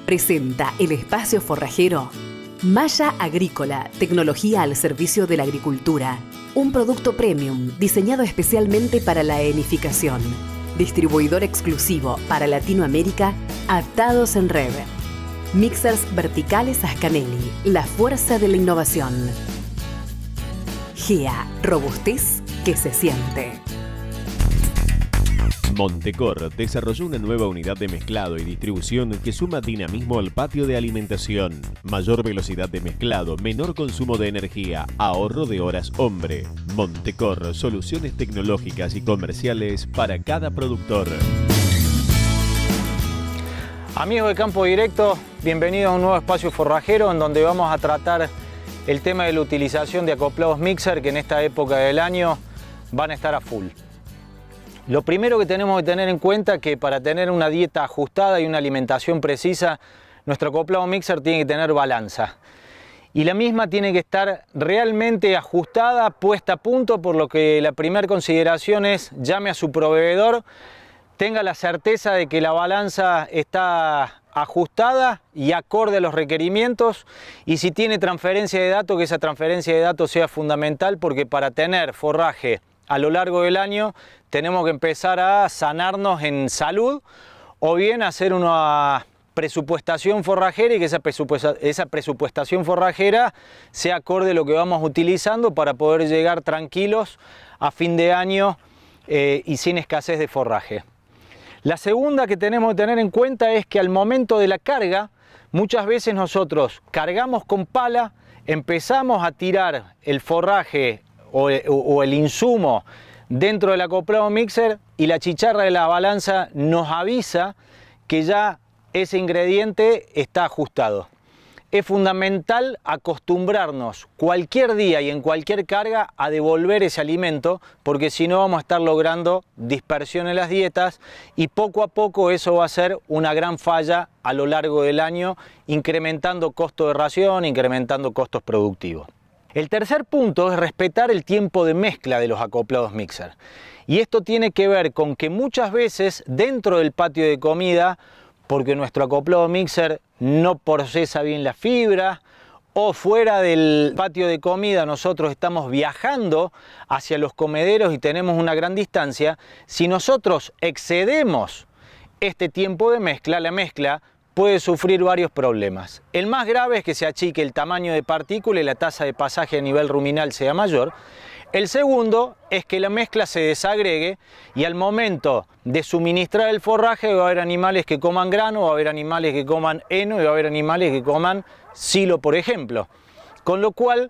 presenta el espacio forrajero Malla Agrícola, tecnología al servicio de la agricultura. Un producto premium diseñado especialmente para la enificación. Distribuidor exclusivo para Latinoamérica, Atados en Red. Mixers verticales Ascanelli, la fuerza de la innovación. GEA, robustez que se siente. Montecor desarrolló una nueva unidad de mezclado y distribución que suma dinamismo al patio de alimentación, mayor velocidad de mezclado, menor consumo de energía, ahorro de horas hombre. Montecor, soluciones tecnológicas y comerciales para cada productor. Amigos de Campo Directo, bienvenidos a un nuevo espacio forrajero en donde vamos a tratar el tema de la utilización de acoplados mixer que en esta época del año van a estar a full. Lo primero que tenemos que tener en cuenta es que para tener una dieta ajustada y una alimentación precisa, nuestro acoplado mixer tiene que tener balanza. Y la misma tiene que estar realmente ajustada, puesta a punto, por lo que la primera consideración es llame a su proveedor, tenga la certeza de que la balanza está ajustada y acorde a los requerimientos, y si tiene transferencia de datos, que esa transferencia de datos sea fundamental, porque para tener forraje a lo largo del año tenemos que empezar a sanarnos en salud o bien hacer una presupuestación forrajera y que esa presupuestación forrajera sea acorde a lo que vamos utilizando para poder llegar tranquilos a fin de año y sin escasez de forraje. La segunda que tenemos que tener en cuenta es que al momento de la carga, muchas veces nosotros cargamos con pala, empezamos a tirar el forraje o el insumo dentro del acoplado mixer y la chicharra de la balanza nos avisa que ya ese ingrediente está ajustado. Es fundamental acostumbrarnos cualquier día y en cualquier carga a devolver ese alimento, porque si no vamos a estar logrando dispersión en las dietas y poco a poco eso va a ser una gran falla a lo largo del año, incrementando costo de ración, incrementando costos productivos. El tercer punto es respetar el tiempo de mezcla de los acoplados mixer. Y esto tiene que ver con que muchas veces dentro del patio de comida, porque nuestro acoplado mixer no procesa bien la fibra, o fuera del patio de comida nosotros estamos viajando hacia los comederos y tenemos una gran distancia, si nosotros excedemos este tiempo de mezcla, la mezcla puede sufrir varios problemas. El más grave es que se achique el tamaño de partícula y la tasa de pasaje a nivel ruminal sea mayor. El segundo es que la mezcla se desagregue y al momento de suministrar el forraje va a haber animales que coman grano, va a haber animales que coman heno y va a haber animales que coman silo, por ejemplo. Con lo cual,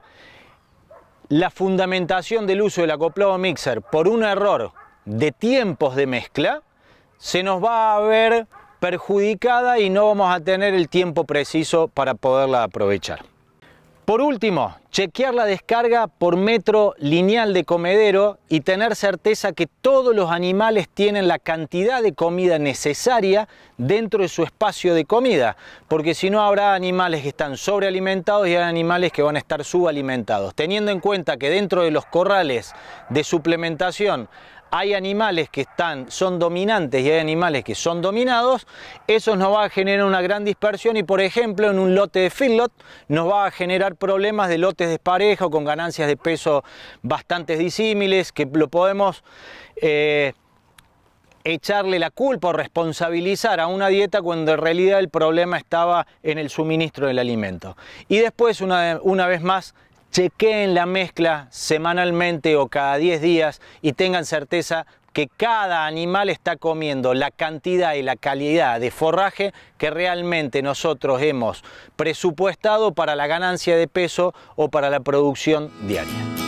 la fundamentación del uso del acoplado mixer por un error de tiempos de mezcla se nos va a ver perjudicada y no vamos a tener el tiempo preciso para poderla aprovechar. Por último, chequear la descarga por metro lineal de comedero y tener certeza que todos los animales tienen la cantidad de comida necesaria dentro de su espacio de comida, porque si no habrá animales que están sobrealimentados y hay animales que van a estar subalimentados. Teniendo en cuenta que dentro de los corrales de suplementación hay animales que son dominantes y hay animales que son dominados, eso nos va a generar una gran dispersión y, por ejemplo, en un lote de feedlot nos va a generar problemas de lotes desparejos con ganancias de peso bastante disímiles, que lo podemos echarle la culpa o responsabilizar a una dieta cuando en realidad el problema estaba en el suministro del alimento. Y después, una vez más, chequeen la mezcla semanalmente o cada 10 días y tengan certeza que cada animal está comiendo la cantidad y la calidad de forraje que realmente nosotros hemos presupuestado para la ganancia de peso o para la producción diaria.